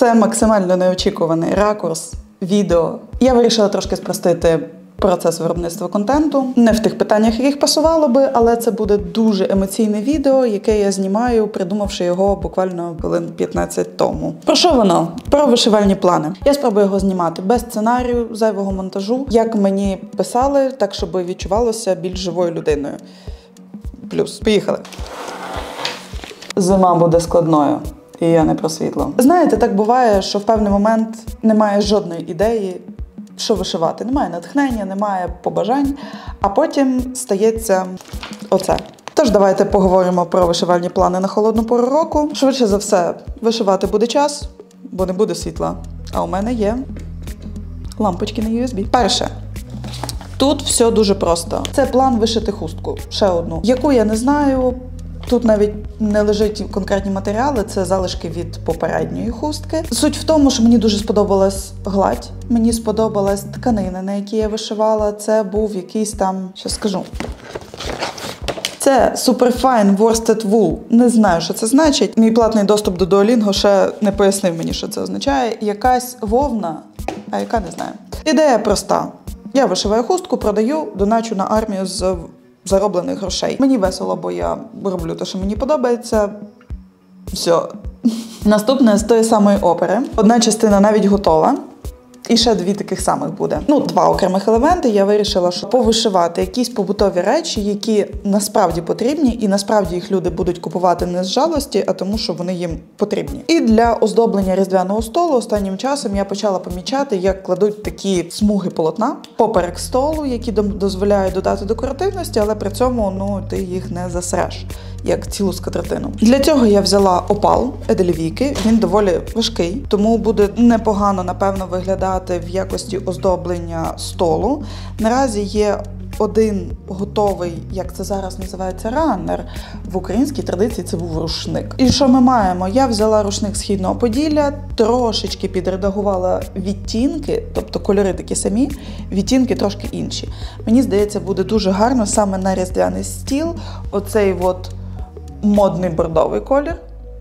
Це максимально неочікуваний ракурс, відео. Я вирішила трошки спростити процес виробництва контенту. Не в тих питаннях, яких пасувало би, але це буде дуже емоційне відео, яке я знімаю, придумавши його буквально хвилин 15 тому. Про що воно? Про вишивальні плани. Я спробую його знімати без сценарію, зайвого монтажу, як мені писали, так, щоб відчувалося більш живою людиною. Плюс. Поїхали. Зима буде складною. І я не про світло. Знаєте, так буває, що в певний момент немає жодної ідеї, що вишивати. Немає натхнення, немає побажань, а потім стається оце. Тож давайте поговоримо про вишивальні плани на холодну пору року. Швидше за все, вишивати буде час, бо не буде світла. А у мене є лампочки на USB. Перше. Тут все дуже просто. Це план вишити хустку. Ще одну. Яку я не знаю. Тут навіть не лежать конкретні матеріали, це залишки від попередньої хустки. Суть в тому, що мені дуже сподобалась гладь, мені сподобалась тканина, на якій я вишивала. Це був якийсь там, що скажу. Це Superfine Worsted Wool. Не знаю, що це значить. Мій платний доступ до Duolingo ще не пояснив мені, що це означає. Якась вовна, а яка не знаю. Ідея проста. Я вишиваю хустку, продаю, доначу на армію з зароблених грошей. Мені весело, бо я роблю те, що мені подобається. Все. Наступне з тої самої опери. Одна частина навіть готова. І ще дві таких самих буде. Два окремих елементи. Я вирішила, що повишивати якісь побутові речі, які насправді потрібні, і насправді їх люди будуть купувати не з жалості, а тому, що вони їм потрібні. І для оздоблення різдвяного столу останнім часом я почала помічати, як кладуть такі смуги полотна поперек столу, які дозволяють додати декоративності, але при цьому, ти їх не засреш, як цілу скатертину. Для цього я взяла опал Едельвейки. Він доволі важкий, тому буде непогано, напевно, виглядати в якості оздоблення столу. Наразі є один готовий, як це зараз називається, раннер. В українській традиції це був рушник. І що ми маємо? Я взяла рушник Східного Поділля, трошечки підредагувала відтінки, тобто кольори такі самі, відтінки трошки інші. Мені здається, буде дуже гарно саме на різдвяний стіл оцей модний бордовий колір.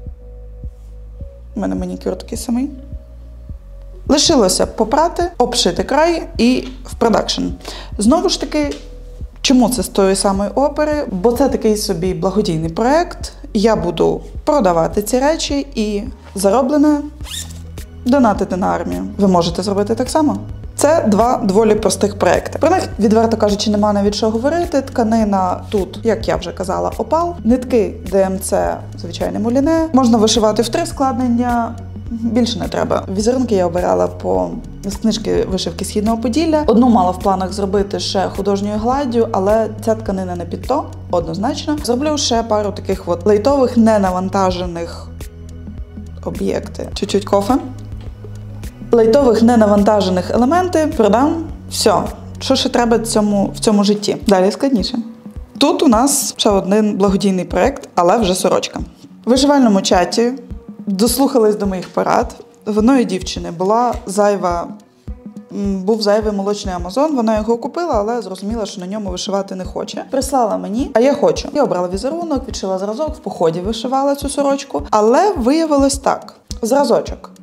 У мене манікюр такий самий. Лишилося попрати, обшити край і в продакшн. Знову ж таки, чому це з тої самої опери? Бо це такий собі благодійний проєкт. Я буду продавати ці речі і зароблене донатити на армію. Ви можете зробити так само. Це два доволі простих проєкти. Про них, відверто кажучи, нема навіть що говорити. Тканина тут, як я вже казала, опал. Нитки ДМЦ, звичайне муліне. Можна вишивати в 3 складнення. Більше не треба. Візерунки я обирала з книжки вишивки Східного Поділля. Одну мала в планах зробити ще художньою гладдю, але ця тканина не під то, однозначно. Зроблю ще пару таких лайтових, ненавантажених об'єкти. Чуть-чуть кофе. Лайтових, ненавантажених елементи продам. Все. Що ще треба в цьому житті? Далі складніше. Тут у нас ще один благодійний проєкт, але вже сорочка. В вишивальному чаті дослухались до моїх порад. В одної дівчини був зайвий молочний Амазон, вона його купила, але зрозуміла, що на ньому вишивати не хоче. Прислала мені, а я хочу. Я обрала візерунок, відшила зразок, в поході вишивала цю сорочку, але виявилось так. Зразочок.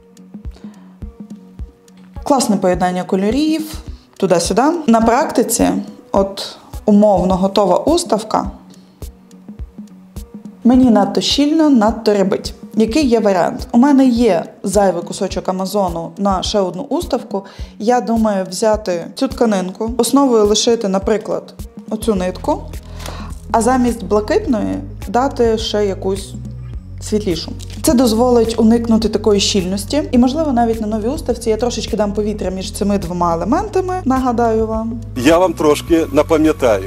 Класне поєднання кольорів, туди-сюди. На практиці, умовно готова уставка, мені надто щільно, надто рябить. Який є варіант? У мене є зайвий кусочок Амазону на ще одну уставку. Я думаю взяти цю тканинку, основою лишити, наприклад, оцю нитку, а замість блакитної дати ще якусь світлішу. Це дозволить уникнути такої щільності. І, можливо, навіть на новій уставці я трошечки дам повітря між цими двома елементами, нагадаю вам. Я вам трошки напам'ятаю.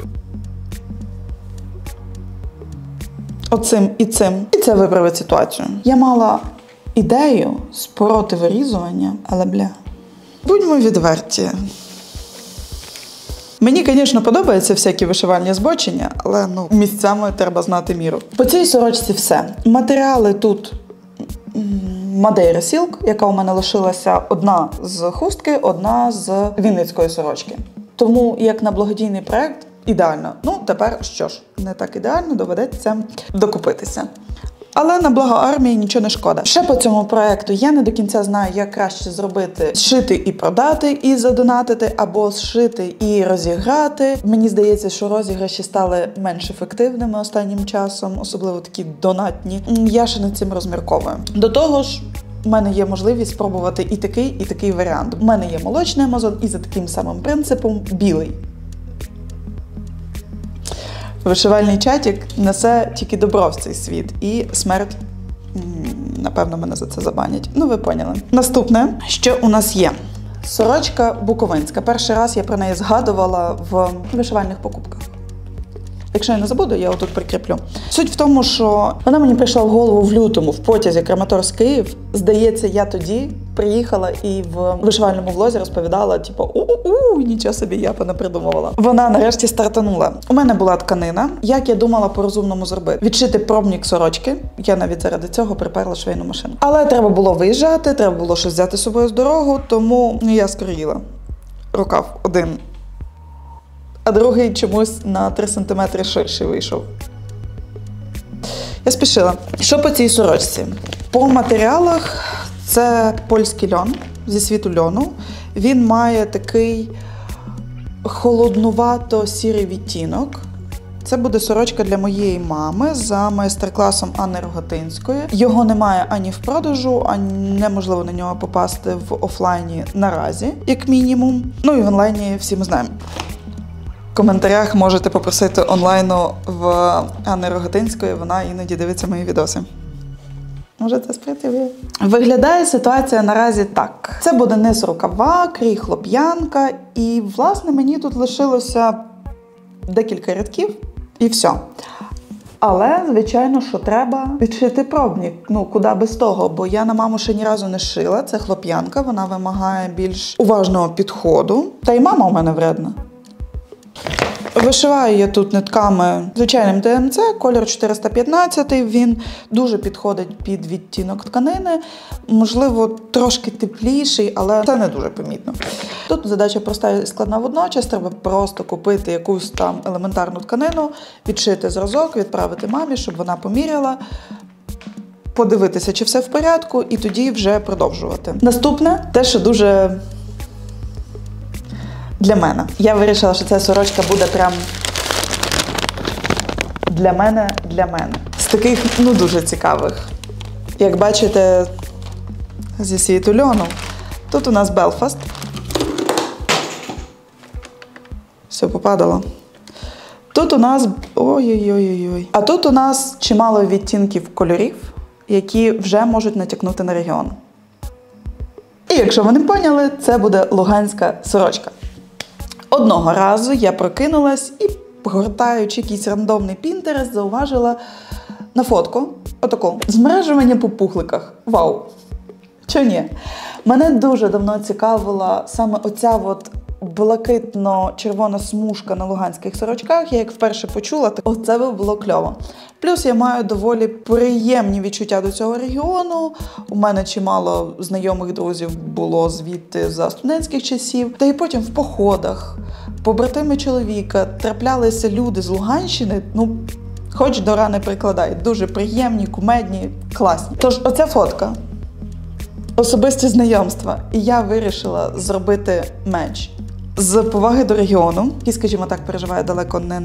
Оцим і цим. І це виправить ситуацію. Я мала ідею спороти вирізування, але будьмо відверті. Мені, звісно, подобаються всякі вишивальні збочення, але місцями треба знати міру. По цій сорочці все. Матеріали тут Madeira Silk, яка у мене лишилася одна з хустки, одна з вінницької сорочки. Тому, як на благодійний проєкт, ідеально. Тепер що ж, не так ідеально, доведеться докупитися. Але на благо армії нічого не шкода. Ще по цьому проекту я не до кінця знаю, як краще зробити: зшити і продати, і задонатити, або зшити і розіграти. Мені здається, що розіграші стали менш ефективними останнім часом, особливо такі донатні. Я ще над цим розмірковую. До того ж, у мене є можливість спробувати і такий варіант. У мене є молочний Амазон і за таким самим принципом білий. Вишивальний чатик несе тільки добро в цей світ. І смерть, напевно, мене за це забанять. Ну, ви поняли. Наступне, що у нас є. Сорочка буковинська. Перший раз я про неї згадувала в вишивальних покупках. Якщо я не забуду, я отут прикріплю. Суть в тому, що вона мені прийшла в голову в лютому в потязі Краматорськ-Київ. Здається, я тоді приїхала і в вишивальному влозі розповідала, типу, нічого собі, я понапридумувала. Вона нарешті стартанула. У мене була тканина, як я думала по-розумному зробити. Відшити пробник сорочки. Я навіть заради цього приперла швейну машину. Але треба було виїжджати, треба було щось взяти з собою з дорогу, тому я скроїла. Рукав один. А другий чомусь на 3 см ширший вийшов. Я спішила. Що по цій сорочці? По матеріалах це польський льон зі світу льону. Він має такий холоднувато-сірий відтінок. Це буде сорочка для моєї мами за майстер-класом Анни Рогатинської. Його немає ані в продажу, ані неможливо на нього попасти в офлайні наразі, як мінімум. Ну і в онлайні всі ми знаємо. В коментарях можете попросити онлайну в Анни Рогатинської, вона іноді дивиться мої відоси. Можете сприйти. Виглядає ситуація наразі так. Це буде низ рукава, крій хлоп'янка, і, власне, мені тут лишилося декілька рядків, і все. Але, звичайно, що треба відшити пробник. Ну, куди без того, бо я на маму ще ні разу не шила. Це хлоп'янка, вона вимагає більш уважного підходу. Та й мама у мене вредна. Вишиваю я тут нитками звичайним ДМЦ, колір 415, він дуже підходить під відтінок тканини, можливо, трошки тепліший, але це не дуже помітно. Тут задача проста і складна водночас, треба просто купити якусь там елементарну тканину, відшити зразок, відправити мамі, щоб вона поміряла, подивитися, чи все в порядку, і тоді вже продовжувати. Наступне, те, що дуже... для мене. Я вирішила, що ця сорочка буде прям для мене. З таких, ну, дуже цікавих. Як бачите, зі світу льону. Тут у нас Белфаст. Все попадало. Тут у нас... ой-ой-ой-ой. А тут у нас чимало відтінків кольорів, які вже можуть натякнути на регіон. І якщо ви не поняли, це буде луганська сорочка. Одного разу я прокинулась і, гортаючи якийсь рандомний пінтерест, зауважила на фотку отаку змережування по пухликах. Вау! Чого ні? Мене дуже давно цікавила саме оця от блакитно-червона смужка на луганських сорочках. Я як вперше почула, так оце би було кльово. Плюс я маю доволі приємні відчуття до цього регіону. У мене чимало знайомих друзів було звідти за студентських часів. Та і потім в походах, побратими чоловіка, траплялися люди з Луганщини, ну, хоч до рани прикладай. Дуже приємні, кумедні, класні. Тож оця фотка. Особисті знайомства. І я вирішила зробити меч. З поваги до регіону, який, скажімо так, переживає далеко не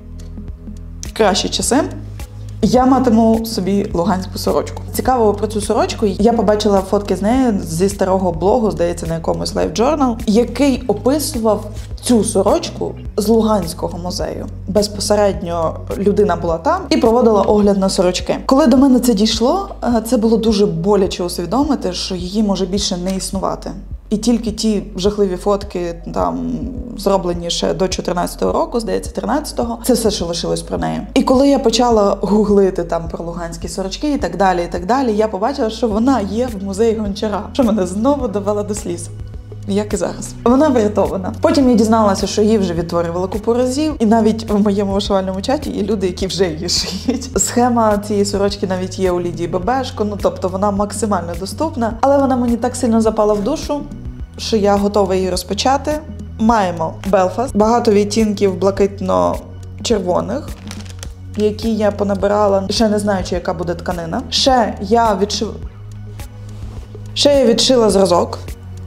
найкращі часи, я матиму собі луганську сорочку. Цікаво про цю сорочку, я побачила фотки з нею зі старого блогу, здається, на якомусь Life Journal, який описував цю сорочку з Луганського музею. Безпосередньо людина була там і проводила огляд на сорочки. Коли до мене це дійшло, це було дуже боляче усвідомити, що її може більше не існувати. І тільки ті жахливі фотки, там, зроблені ще до 14-го року, здається, 13-го, це все, що лишилось про неї. І коли я почала гуглити там про луганські сорочки і так далі, я побачила, що вона є в музеї Гончара, що мене знову довела до сліз. Як і зараз. Вона врятована. Потім я дізналася, що її вже відтворювали купу разів, і навіть в моєму вишивальному чаті є люди, які вже її шиють. Схема цієї сорочки навіть є у Лідії Бебешко, ну тобто вона максимально доступна, але вона мені так сильно запала в душу, що я готова її розпочати. Маємо Белфаст, багато відтінків блакитно-червоних, які я понабирала, ще не знаючи, яка буде тканина. Ще я відшила зразок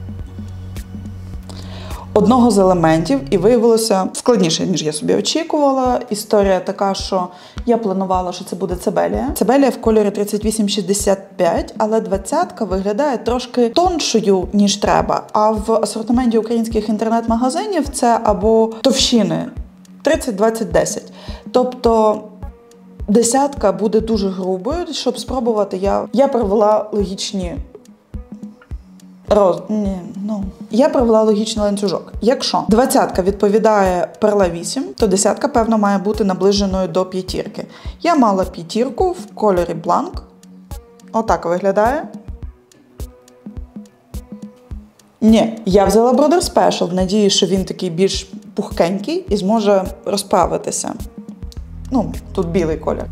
одного з елементів, і виявилося складніше, ніж я собі очікувала. Історія така, що я планувала, що це буде цибелія. Цибелія в кольорі 3865, але 20-ка виглядає трошки тоншою, ніж треба. А в асортименті українських інтернет-магазинів це або товщини 30-20-10. Тобто десятка буде дуже грубою, щоб спробувати. Я провела логічні Я провела логічний ланцюжок. Якщо 20-ка відповідає перла 8, то 10-ка, певно, має бути наближеною до п'ятірки. Я мала п'ятірку в кольорі бланк. Отак виглядає. Ні, я взяла Brother Special в надії, що він такий більш пухкенький і зможе розправитися. Тут білий колір.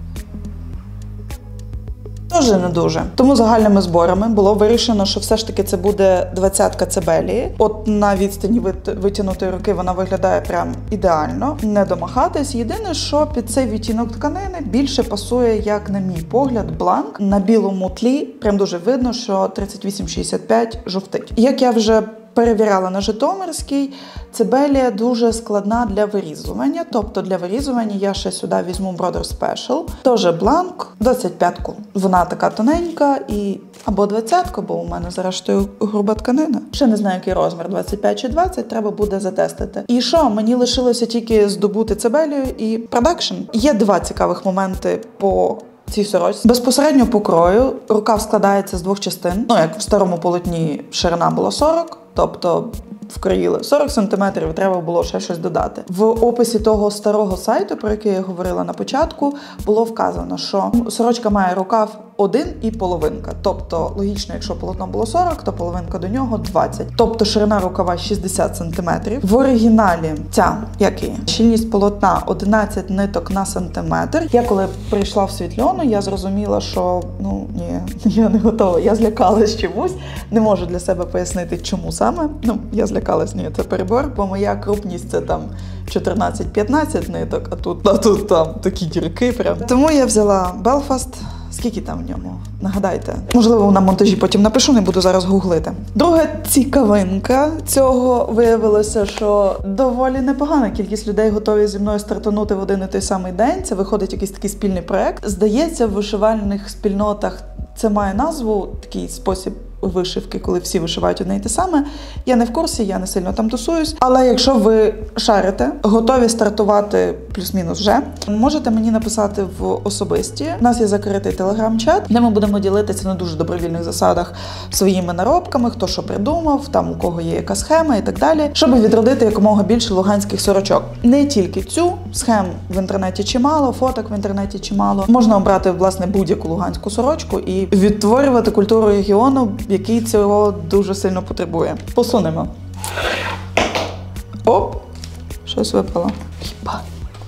Дуже не дуже. Тому загальними зборами було вирішено, що все ж таки це буде 20-ка цибелії. От на відстані витягнутої руки вона виглядає прям ідеально. Не домахатись. Єдине, що під цей відтінок тканини більше пасує, як на мій погляд, бланк. На білому тлі прям дуже видно, що 3865 жовтить. Як я вже перевіряла на Житомирській, цибелія дуже складна для вирізування. Тобто для вирізування я ще сюди візьму Brother Special. Теж бланк, 25-ку. Вона така тоненька і або 20-ку, бо у мене зрештою груба тканина. Ще не знаю, який розмір, 25 чи 20, треба буде затестити. І що, мені лишилося тільки здобути цибелію і продакшн. Є два цікавих моменти по цій сорочці. Безпосередньо по крою рукав складається з двох частин. Як в старому полотні ширина була 40, тобто вкроїли 40 см, треба було ще щось додати. В описі того старого сайту, про який я говорила на початку, було вказано, що сорочка має рукав 1 і половинка. Тобто, логічно, якщо полотно було 40, то половинка до нього 20. Тобто ширина рукава 60 см. В оригіналі щільність полотна 11 ниток на сантиметр. Я коли прийшла в світльону, я зрозуміла, що я не готова. Я злякалась чомусь. Не можу для себе пояснити, чому саме. Я злякалась, це перебор, бо моя крупність це там 14-15 ниток, а тут там такі дірки прям. Тому я взяла Belfast. Скільки там в ньому? Нагадайте. Можливо, на монтажі потім напишу, не буду зараз гуглити. Друга цікавинка цього виявилося, що доволі непогана кількість людей готові зі мною стартанути в один і той самий день. Це виходить якийсь такий спільний проєкт. Здається, в вишивальних спільнотах це має назву, такий спосіб вишивки, коли всі вишивають одне й те саме. Я не в курсі, я не сильно там тусуюсь. Але якщо ви шарите, готові стартувати плюс-мінус вже, можете мені написати в особисті. У нас є закритий телеграм-чат, де ми будемо ділитися на дуже добровільних засадах своїми наробками, хто що придумав, там у кого є яка схема і так далі, щоб відродити якомога більше луганських сорочок. Не тільки цю, схем в інтернеті чимало, фоток в інтернеті чимало. Можна обрати, власне, будь-яку луганську сорочку і відтворювати культуру регіону, який цього дуже сильно потребує. Посунемо. Оп! Щось випало. Хіба?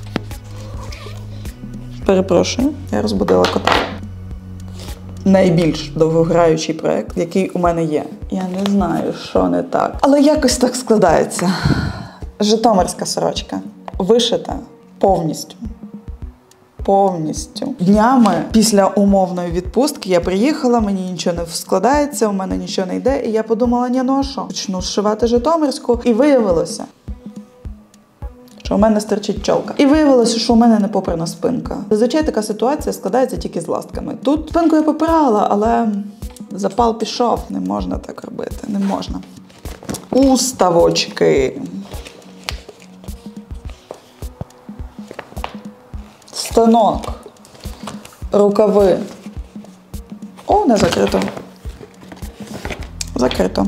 Перепрошую, я розбудила кота. Найбільш довгограючий проєкт, який у мене є. Я не знаю, що не так. Але якось так складається. Житомирська сорочка. Вишита повністю. Днями після умовної відпустки я приїхала, мені нічого не складається, у мене нічого не йде, і я подумала, а що? Почну зшивати Житомирську. І виявилося, що у мене стирчить чолка. І виявилося, що у мене не попрана спинка. Зазвичай така ситуація складається тільки з ластками. Тут спинку я попирала, але запал пішов. Не можна так робити, не можна. Уставочки. Станок, рукави. Не закрито. Закрито.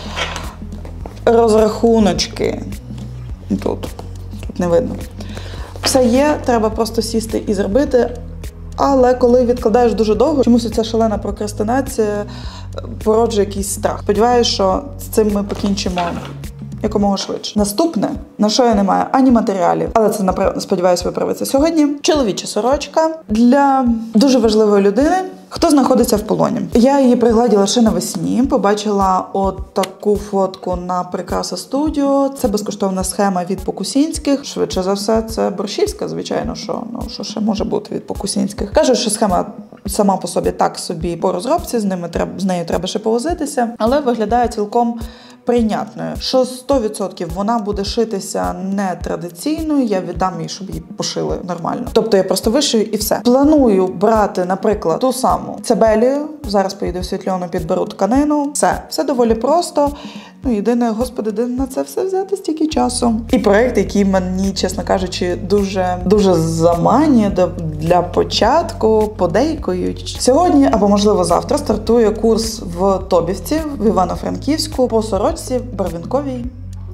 Розрахуночки. Тут не видно. Все є, треба просто сісти і зробити. Але коли відкладаєш дуже довго, чомусь ця шалена прокрастинація породжує якийсь страх. Сподіваюсь, що з цим ми покінчимо якомога швидше. Наступне, на що я не маю ані матеріалів, але це, сподіваюсь, виправиться сьогодні. Чоловіча сорочка для дуже важливої людини, Хто знаходиться в полоні? Я її пригладила ще навесні, побачила от таку фотку на Прикраса Студіо. Це безкоштовна схема від Покусінських. Швидше за все, це Борщівська, звичайно, що ще може бути від Покусінських. Кажуть, що схема сама по собі так собі по розробці, з нею треба ще повозитися, але виглядає цілком прийнятною, що 100% вона буде шитися не традиційною, я віддам їй, щоб її пошили нормально. Тобто я просто вишию і все. Планую брати, наприклад, ту саму цебелію, зараз поїду в Світльону, підберу тканину. Все доволі просто. Єдине, господи, де на це все взяти стільки часу. І проєкт, який мені, чесно кажучи, дуже заманює для початку, подейкують. Сьогодні, або, можливо, завтра, стартує курс в Тобівці, в Івано-Франківську, по сорочці барвінковій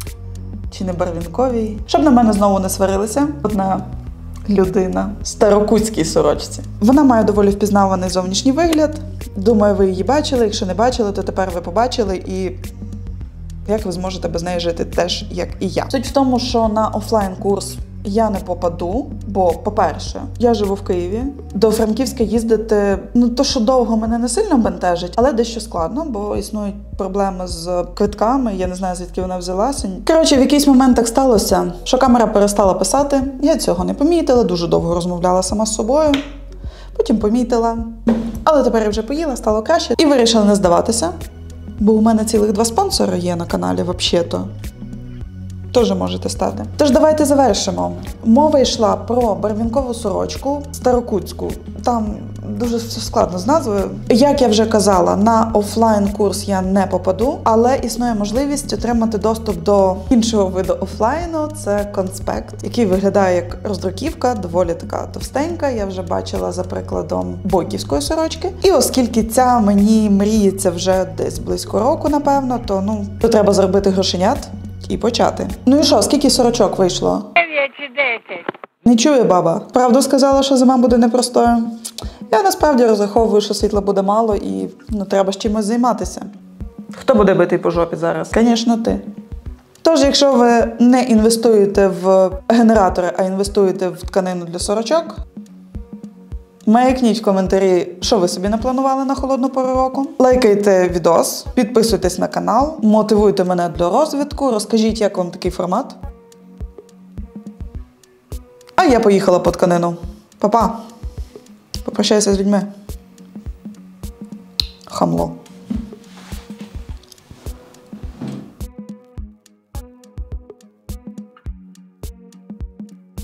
чи не барвінковій. Щоб на мене знову не сварилися. Одна людина в старокутській сорочці. Вона має доволі впізнаваний зовнішній вигляд. Думаю, ви її бачили. Якщо не бачили, то тепер ви побачили і як ви зможете без неї жити теж, як і я. Суть в тому, що на офлайн-курс я не попаду, бо, по-перше, я живу в Києві. До Франківська їздити, то, що довго мене не сильно бентежить, але дещо складно, бо існують проблеми з квитками, я не знаю, звідки вона взялася. Коротше, в якийсь момент так сталося, що камера перестала писати, я цього не помітила, дуже довго розмовляла сама з собою, потім помітила. Але тепер я вже поїла, стало краще і вирішила не здаватися. Бо у мене цілих 2 спонсори є на каналі, взагалі-то. Теж можете стати. Тож давайте завершимо. Мова йшла про барвінкову сорочку старокутську. Там дуже все складно з назвою. Як я вже казала, на офлайн-курс я не попаду, але існує можливість отримати доступ до іншого виду офлайну. Це конспект, який виглядає як роздруківка, доволі така товстенька. Я вже бачила за прикладом бойківської сорочки. І оскільки ця мені мріється вже десь близько року, напевно, то треба заробити грошенят і почати. Ну і що, скільки сорочок вийшло? 9 чи 10. Не чує баба. Правду сказала, що зима буде непростою. Я насправді розраховую, що світла буде мало і треба з чимось займатися. Хто буде битий по жопі зараз? Звісно, ти. Тож, якщо ви не інвестуєте в генератори, а інвестуєте в тканину для сорочок, маякніть в коментарі, що ви собі напланували на холодну пору року. Лайкайте відос, підписуйтесь на канал, мотивуйте мене до розвитку, розкажіть, як вам такий формат. А я поїхала по тканину. Па-па. Попрощайся з людьми. Хамло.